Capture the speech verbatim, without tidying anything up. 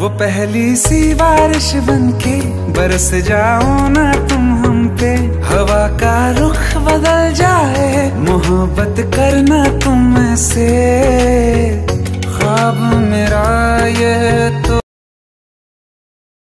वो पहली सी बारिश बनके बरस जाओ ना तुम हम पे, हवा का रुख बदल जाए मोहब्बत करना तुम से।